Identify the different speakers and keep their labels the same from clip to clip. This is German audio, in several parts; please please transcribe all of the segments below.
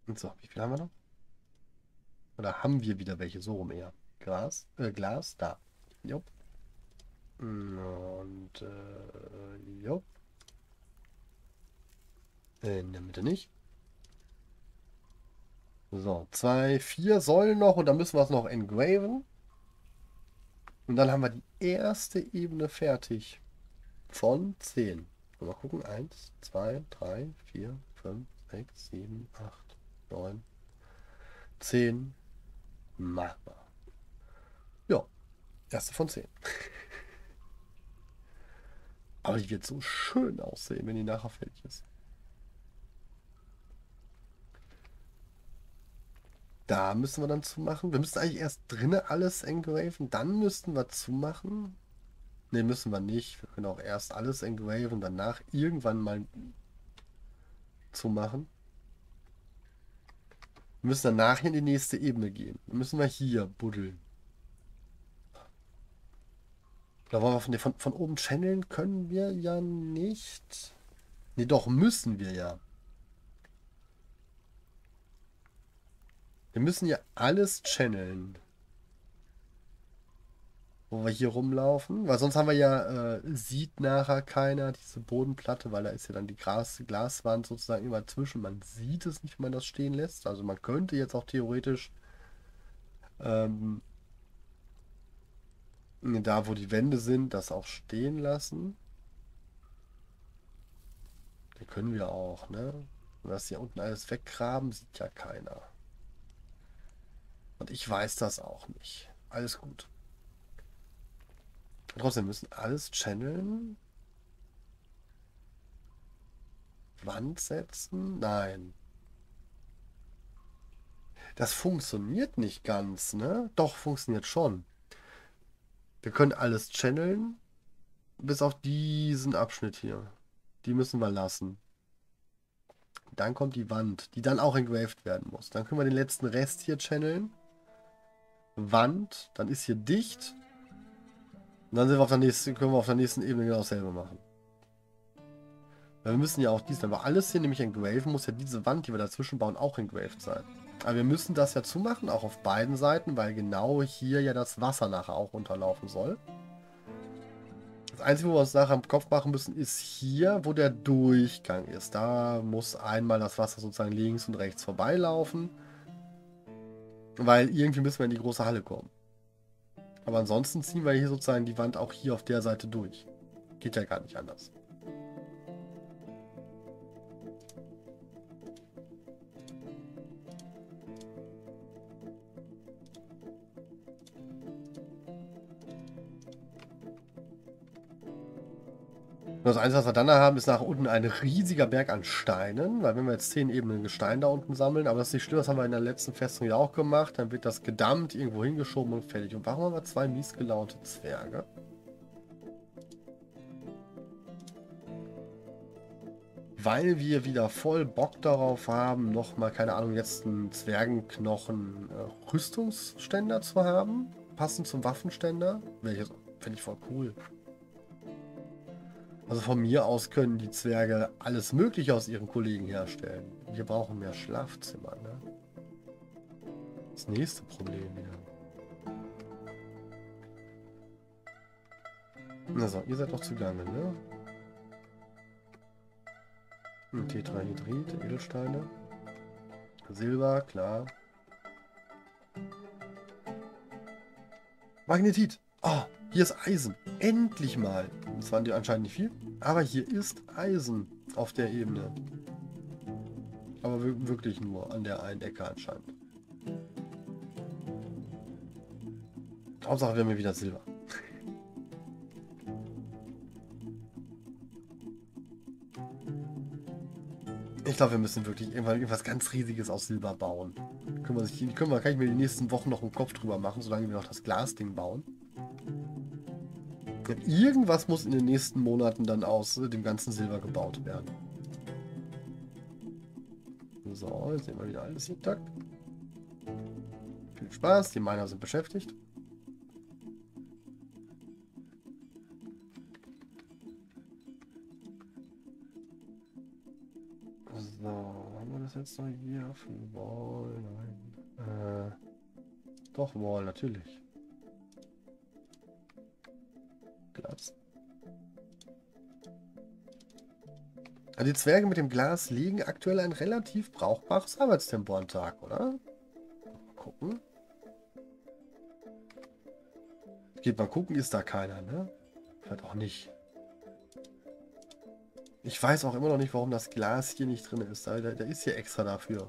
Speaker 1: Und so, wie viel haben wir noch? Oder haben wir wieder welche? So rum eher. Glas, da. Jupp. Und, jupp. In der Mitte nicht. So, zwei, vier Säulen noch und dann müssen wir es noch engraven. Und dann haben wir die erste Ebene fertig. Von 10. Mal gucken. Eins, 2, 3, 4, 5, 6, 7, 8, 9, 10. Machbar. Ja, erste von 10. Aber die wird so schön aussehen, wenn die nachher fertig ist. Da müssen wir dann zumachen. Wir müssen eigentlich erst drinnen alles engraven. Dann müssten wir zumachen. Ne, müssen wir nicht. Wir können auch erst alles engraven, danach irgendwann mal zumachen. Wir müssen danach in die nächste Ebene gehen. Dann müssen wir hier buddeln. Oder wollen wir von oben channeln? Können wir ja nicht. Ne, doch, müssen wir ja. Wir müssen ja alles channeln, wo wir hier rumlaufen. Weil sonst haben wir ja, sieht nachher keiner diese Bodenplatte, weil da ist ja dann die Glaswand sozusagen immer zwischen. Man sieht es nicht, wenn man das stehen lässt. Also man könnte jetzt auch theoretisch ähm, da, wo die Wände sind, das auch stehen lassen. Den können wir auch, ne? Und das hier unten alles weggraben, sieht ja keiner. Und ich weiß das auch nicht. Alles gut. Und trotzdem müssen alles channeln. Wand setzen? Nein. Das funktioniert nicht ganz, ne? Doch, funktioniert schon. Wir können alles channeln, bis auf diesen Abschnitt hier. Die müssen wir lassen. Dann kommt die Wand, die dann auch engraved werden muss. Dann können wir den letzten Rest hier channeln. Wand, dann ist hier dicht. Und dann sind wir auf der nächsten, können wir auf der nächsten Ebene genau dasselbe machen. Weil wir müssen ja auch dies, aber alles hier nämlich engraven, muss ja diese Wand, die wir dazwischen bauen, auch engraved sein. Aber wir müssen das ja zumachen, auch auf beiden Seiten, weil genau hier ja das Wasser nachher auch runterlaufen soll. Das Einzige, wo wir uns nachher am Kopf machen müssen, ist hier, wo der Durchgang ist. Da muss einmal das Wasser sozusagen links und rechts vorbeilaufen. Weil irgendwie müssen wir in die große Halle kommen. Aber ansonsten ziehen wir hier sozusagen die Wand auch hier auf der Seite durch. Geht ja gar nicht anders. Das Einzige, was wir dann haben, ist nach unten ein riesiger Berg an Steinen, weil wenn wir jetzt 10 Ebenen Gestein da unten sammeln, aber das ist nicht schlimm, das haben wir in der letzten Festung ja auch gemacht, dann wird das gedammt, irgendwo hingeschoben und fertig. Und warum haben wir zwei mies gelaunte Zwerge? Weil wir wieder voll Bock darauf haben, nochmal, keine Ahnung, jetzt einen Zwergenknochen Rüstungsständer zu haben, passend zum Waffenständer. Finde ich voll cool. Also von mir aus können die Zwerge alles Mögliche aus ihren Kollegen herstellen. Wir brauchen mehr Schlafzimmer, ne? Das nächste Problem wieder. Also, ihr seid doch zugange, ne? Tetrahydrid, Edelsteine. Silber, klar. Magnetit. Oh, hier ist Eisen. Endlich mal. Das waren die anscheinend nicht viel. Aber hier ist Eisen auf der Ebene. Aber wirklich nur an der einen Ecke anscheinend. Hauptsache, wir haben hier wieder Silber. Ich glaube, wir müssen wirklich irgendwann irgendwas ganz Riesiges aus Silber bauen. Kann ich mir die nächsten Wochen noch einen Kopf drüber machen, solange wir noch das Glasding bauen. Denn irgendwas muss in den nächsten Monaten dann aus dem ganzen Silber gebaut werden. So, jetzt sehen wir wieder alles intakt. Viel Spaß, die Miner sind beschäftigt. So, haben wir das jetzt noch hier für Wall? Nein. Doch, Wall, natürlich. Glas. Also die Zwerge mit dem Glas legen aktuell ein relativ brauchbares Arbeitstempo am Tag, oder? Mal gucken. Geht mal gucken, ist da keiner, ne? Vielleicht auch nicht. Ich weiß auch immer noch nicht, warum das Glas hier nicht drin ist. Der ist hier extra dafür.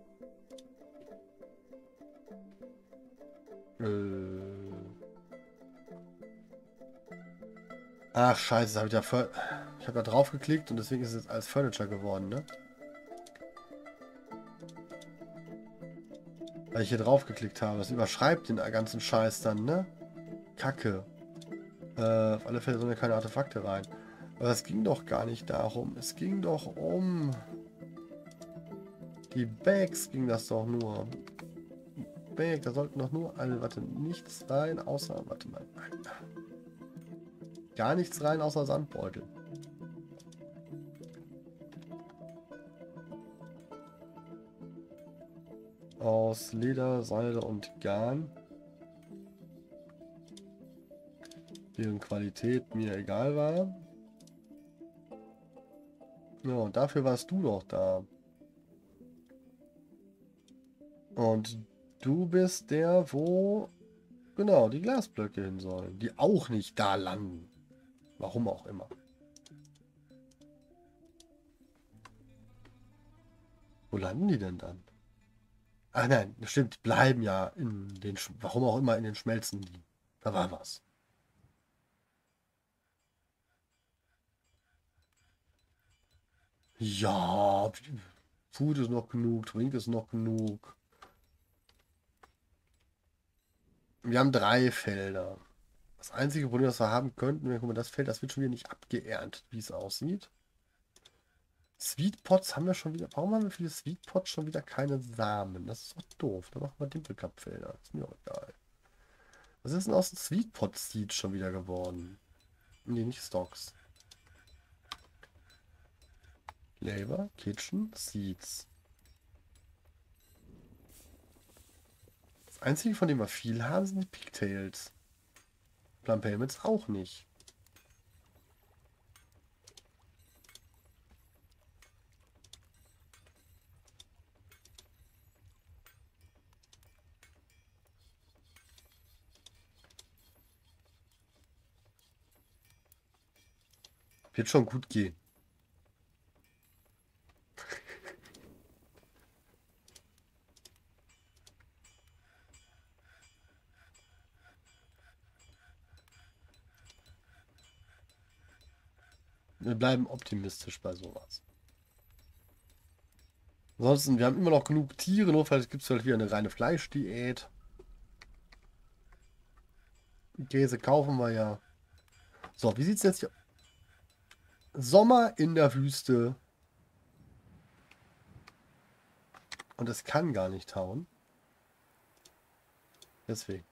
Speaker 1: Ach, scheiße, habe ich ja ich habe da drauf geklickt und deswegen ist es jetzt als Furniture geworden, ne? Weil ich hier drauf geklickt habe. Das überschreibt den ganzen Scheiß dann, ne? Kacke. Auf alle Fälle sollen ja keine Artefakte rein. Aber es ging doch gar nicht darum. Es ging doch um die Bags, ging das doch nur. Bag, da sollten doch nur alle, warte, nichts rein, außer, warte mal. Gar nichts rein, außer Sandbeutel. Aus Leder, Seide und Garn. Deren Qualität mir egal war. Ja, und dafür warst du doch da. Und du bist der, wo genau die Glasblöcke hin sollen. Die auch nicht da landen. Warum auch immer. Wo landen die denn dann? Ah nein, stimmt, die bleiben ja in den, warum auch immer in den Schmelzen liegen. Da war was. Ja, Food ist noch genug, Trink ist noch genug. Wir haben 3 Felder. Das einzige Problem, das wir haben könnten, guck mal, das Feld, das wird schon wieder nicht abgeerntet, wie es aussieht. Sweetpots haben wir schon wieder. Warum haben wir für die Sweetpots schon wieder keine Samen? Das ist doch doof. Da machen wir Dimpelcup-Felder. Ist mir auch egal. Was ist denn aus dem Sweetpot-Seed schon wieder geworden? Nee, nicht Stocks. Labor, Kitchen, Seeds. Das einzige, von dem wir viel haben, sind die Pigtails. Plum Helmets auch nicht. Wird schon gut gehen. Wir bleiben optimistisch bei sowas. Ansonsten, wir haben immer noch genug Tiere, nur vielleicht gibt es halt wieder eine reine Fleischdiät. Käse kaufen wir ja. So, wie sieht es jetzt hier? Sommer in der Wüste. Und es kann gar nicht hauen. Deswegen.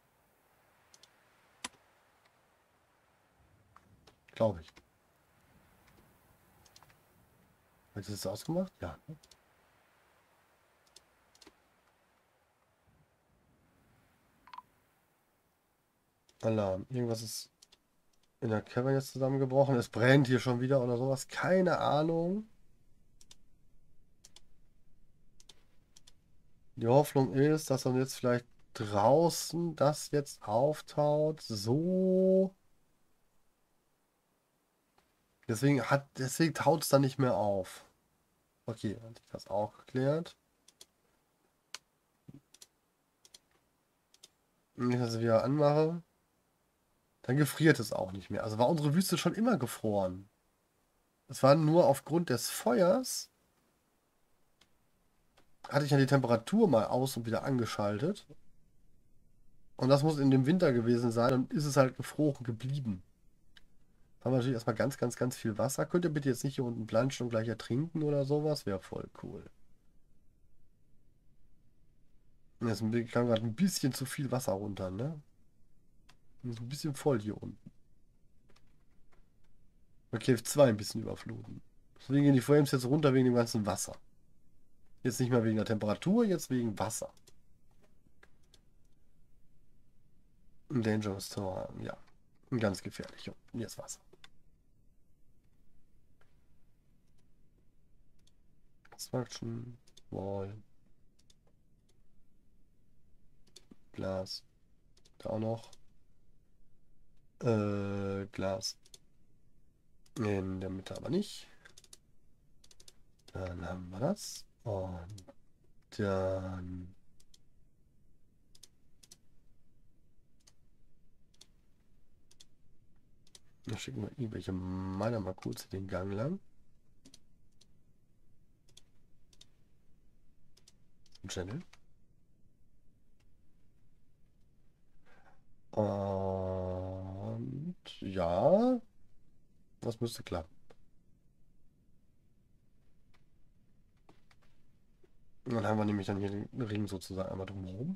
Speaker 1: Glaube ich. Hat es das ausgemacht? Ja. Alarm. Irgendwas ist in der Cavern jetzt zusammengebrochen. Es brennt hier schon wieder oder sowas. Keine Ahnung. Die Hoffnung ist, dass dann jetzt vielleicht draußen das jetzt auftaut. So. Deswegen taut es dann nicht mehr auf. Okay, hatte ich das auch geklärt. Wenn ich das wieder anmache, dann gefriert es auch nicht mehr. Also war unsere Wüste schon immer gefroren. Es war nur aufgrund des Feuers, hatte ich ja die Temperatur mal aus und wieder angeschaltet. Und das muss in dem Winter gewesen sein. Dann ist es halt gefroren geblieben. Da haben wir natürlich erstmal ganz, ganz, ganz viel Wasser. Könnt ihr bitte jetzt nicht hier unten planschen und gleich ertrinken oder sowas? Wäre voll cool. Jetzt kam gerade ein bisschen zu viel Wasser runter, ne? Ist ein bisschen voll hier unten. Bei Cave 2 ein bisschen überfluten. Deswegen gehen die Frames jetzt runter wegen dem ganzen Wasser. Jetzt nicht mehr wegen der Temperatur, jetzt wegen Wasser. Dangerous to haben, ja. Ganz gefährlich. Und jetzt Wasser. Construction, Wall, Glas. Da auch noch. Glas. In der Mitte aber nicht. Dann haben wir das. Und dann... Dann schicken wir irgendwelche Miner mal kurz den Gang lang. Channel. Und ja, das müsste klappen. Und dann haben wir nämlich dann hier den Ring sozusagen einmal drumherum.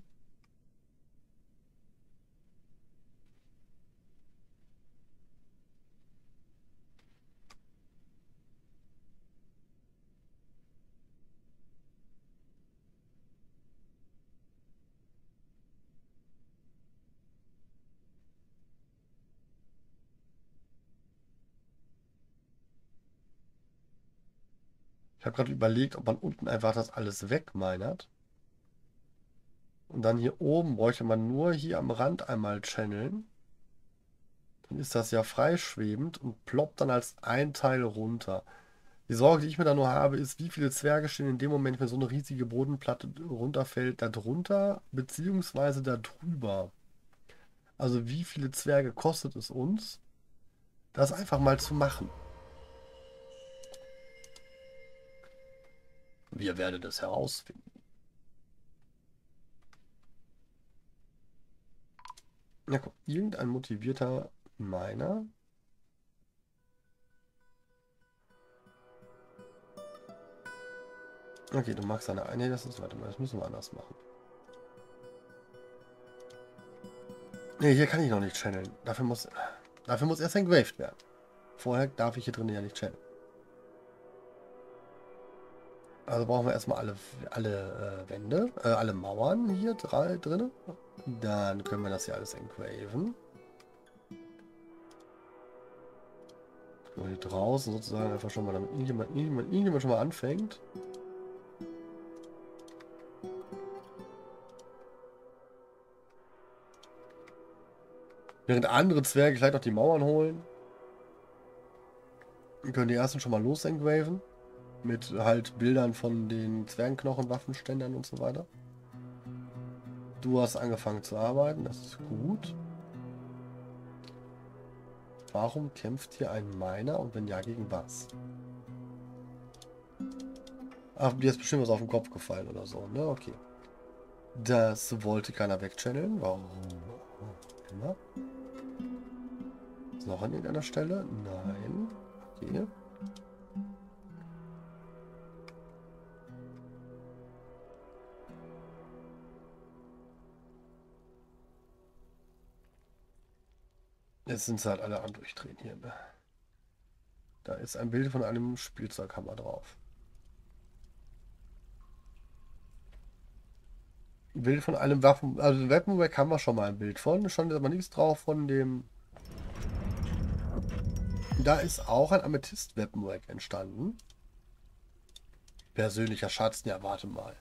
Speaker 1: Ich habe gerade überlegt, ob man unten einfach das alles wegminert. Und dann hier oben bräuchte man nur hier am Rand einmal channeln. Dann ist das ja freischwebend und ploppt dann als ein Teil runter. Die Sorge, die ich mir da nur habe, ist, wie viele Zwerge stehen in dem Moment, wenn so eine riesige Bodenplatte runterfällt, da drunter, beziehungsweise da drüber. Also wie viele Zwerge kostet es uns, das einfach mal zu machen? Wir werden es herausfinden. Ja, guck, irgendein motivierter Miner. Okay, du magst eine. Nee, das ist, warte mal, das müssen wir anders machen. Nee, hier kann ich noch nicht channeln. Dafür muss erst engraved werden. Vorher darf ich hier drin ja nicht channeln. Also brauchen wir erstmal alle Wände, alle Mauern hier drin. Dann können wir das hier alles engraven. So, hier draußen sozusagen einfach schon mal, damit irgendjemand schon mal anfängt. Während andere Zwerge gleich noch die Mauern holen. Wir können die ersten schon mal los engraven. Mit halt Bildern von den Zwergenknochen, Waffenständern und so weiter. Du hast angefangen zu arbeiten, das ist gut. Warum kämpft hier ein Miner und wenn ja, gegen was? Ach, dir ist bestimmt was auf den Kopf gefallen oder so, ne? Okay. Das wollte keiner wegchanneln. Warum? Immer. Ist noch an irgendeiner Stelle? Nein. Okay. Jetzt sind sie halt alle am Durchdrehen hier, ne? Da ist ein Bild von einem Spielzeughammer drauf. Ein Bild von einem Waffen... Also Weaponrack haben wir schon mal ein Bild von. Schon aber nichts drauf von dem... Da ist auch ein Amethyst-Weaponrack entstanden. Persönlicher Schatz, ja, warte mal.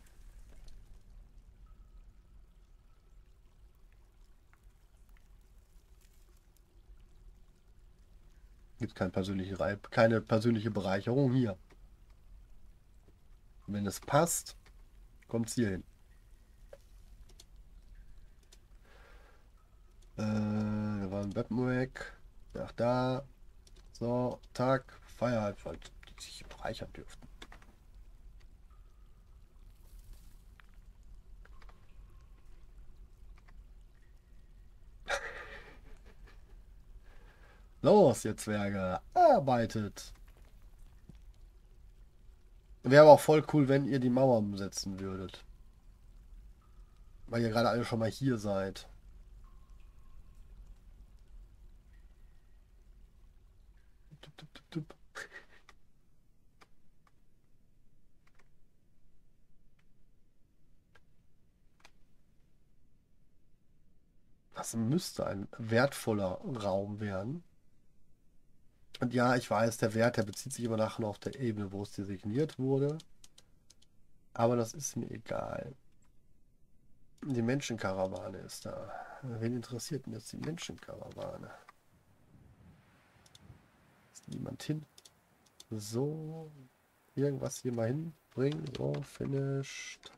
Speaker 1: Gibt keine persönliche Bereicherung hier. Wenn es passt, kommt es hier hin. Da war ein Weaponrack. Nach da. So, Tag, Feierabend, weil die sich bereichern dürften. Los, ihr Zwerge, arbeitet! Wäre aber auch voll cool, wenn ihr die Mauer umsetzen würdet. Weil ihr gerade alle schon mal hier seid. Tup, tup, tup, tup. Das müsste ein wertvoller Raum werden. Und ja, ich weiß, der Wert, der bezieht sich immer nachher nur auf der Ebene, wo es designiert wurde. Aber das ist mir egal. Die Menschenkarawane ist da. Wen interessiert denn jetzt die Menschenkarawane? Ist niemand hin? So, irgendwas hier mal hinbringen. So, finished.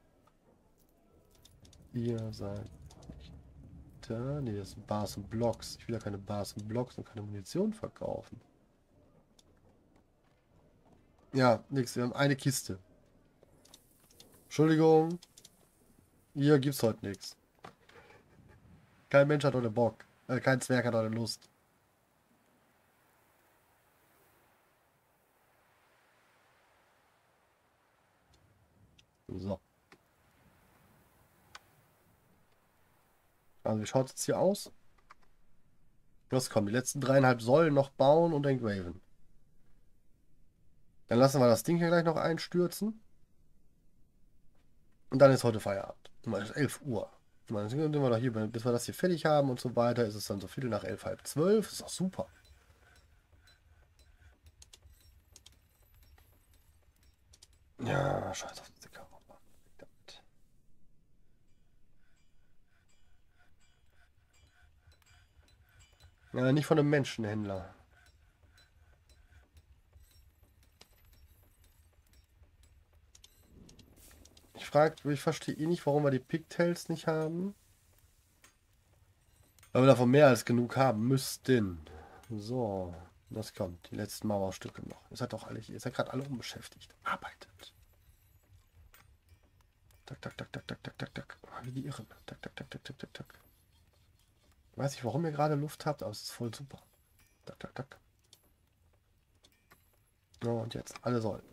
Speaker 1: Ihr seid nicht da. Ne, das sind Bars und Blocks. Ich will ja keine Bars und Blocks und keine Munition verkaufen. Ja, nix. Wir haben eine Kiste. Entschuldigung. Hier gibt's heute nichts. Kein Mensch hat heute Bock. Kein Zwerg hat heute Lust. So. Also wie schaut es jetzt hier aus? Was kommt? Die letzten 3,5 Säulen noch bauen und engraven. Dann lassen wir das Ding hier gleich noch einstürzen. Und dann ist heute Feierabend. Es ist 11 Uhr. Dann sind wir doch hier, bis wir das hier fertig haben und so weiter, ist es dann so Viertel nach 11, halb 12. Ist doch super. Ja, scheiß auf diese Kamera. Ja, nicht von einem Menschenhändler. Ich verstehe eh nicht, warum wir die Pigtails nicht haben. Weil wir davon mehr als genug haben müssten. So, das kommt. Die letzten Mauerstücke noch. Ihr seid doch alle hier. Ihr seid gerade alle unbeschäftigt. Arbeitet. Tak, tak, tak, tak, tak, tak, tak, tak. Wie die Irren. Tak, tak, tak, tak, tak, tak, tak. Weiß nicht, warum ihr gerade Luft habt, aber es ist voll super. Tak, tak, tak. So, und jetzt alle Säulen.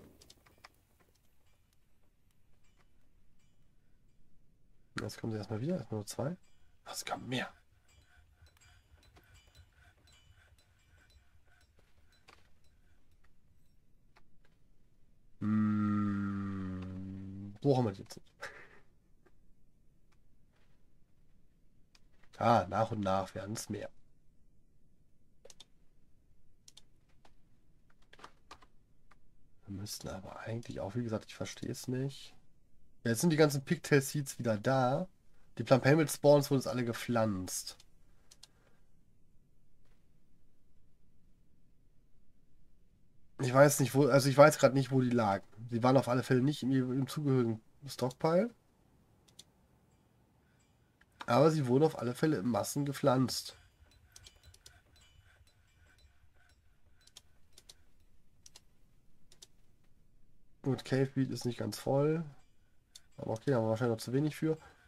Speaker 1: Jetzt kommen sie erstmal wieder. Erstmal nur 2. Es kommt mehr. So haben wir die jetzt nicht. Ah, nach und nach werden es mehr. Wir müssten aber eigentlich auch, wie gesagt, ich verstehe es nicht. Ja, jetzt sind die ganzen Pigtail Seeds wieder da. Die Plump Helmet Spawns wurden jetzt alle gepflanzt. Ich weiß nicht, wo, also ich weiß gerade nicht, wo die lagen. Sie waren auf alle Fälle nicht im zugehörigen Stockpile. Aber sie wurden auf alle Fälle in Massen gepflanzt. Gut, Cave Beat ist nicht ganz voll. Aber okay, da haben wir wahrscheinlich noch zu wenig für.